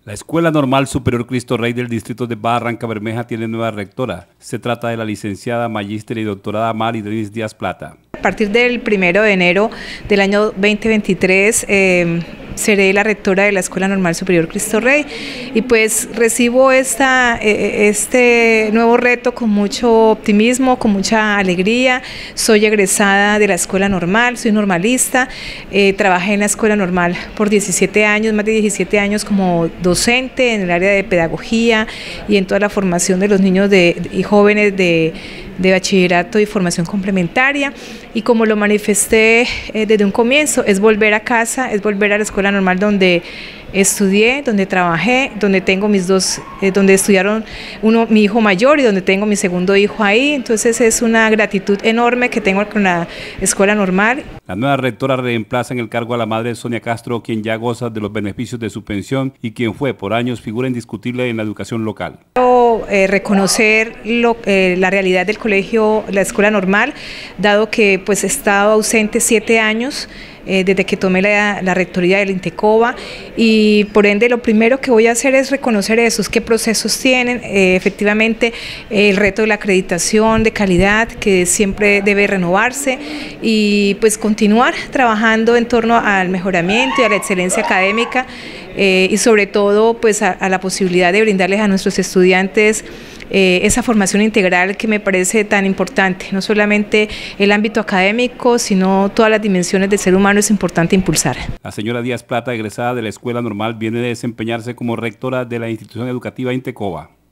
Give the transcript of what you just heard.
La Escuela Normal Superior Cristo Rey del distrito de Barranca Bermeja tiene nueva rectora. Se trata de la licenciada, magíster y doctorada Mari Denis Díaz Plata. A partir del 1 de enero del año 2023 seré la rectora de la Escuela Normal Superior Cristo Rey y pues recibo este nuevo reto con mucho optimismo, con mucha alegría. Soy egresada de la Escuela Normal, soy normalista, trabajé en la Escuela Normal por 17 años, más de 17 años como docente en el área de pedagogía y en toda la formación de los niños y jóvenes de bachillerato y formación complementaria, y como lo manifesté desde un comienzo, es volver a casa, es volver a la Escuela Normal donde estudié, donde trabajé, donde tengo donde estudiaron mi hijo mayor y donde tengo mi segundo hijo ahí. Entonces es una gratitud enorme que tengo con la Escuela Normal. La nueva rectora reemplaza en el cargo a la madre Sonia Castro, quien ya goza de los beneficios de su pensión y quien fue por años figura indiscutible en la educación local. Reconocer la realidad del colegio, la Escuela Normal, dado que pues he estado ausente 7 años desde que tomé la rectoría del INTECOBA, y por ende lo primero que voy a hacer es reconocer esos, qué procesos tienen, efectivamente el reto de la acreditación de calidad que siempre debe renovarse, y pues continuar trabajando en torno al mejoramiento y a la excelencia académica, y sobre todo pues a la posibilidad de brindarles a nuestros estudiantes esa formación integral que me parece tan importante. No solamente el ámbito académico, sino todas las dimensiones del ser humano es importante impulsar. La señora Díaz Plata, egresada de la Escuela Normal, viene de desempeñarse como rectora de la institución educativa INTECOBA.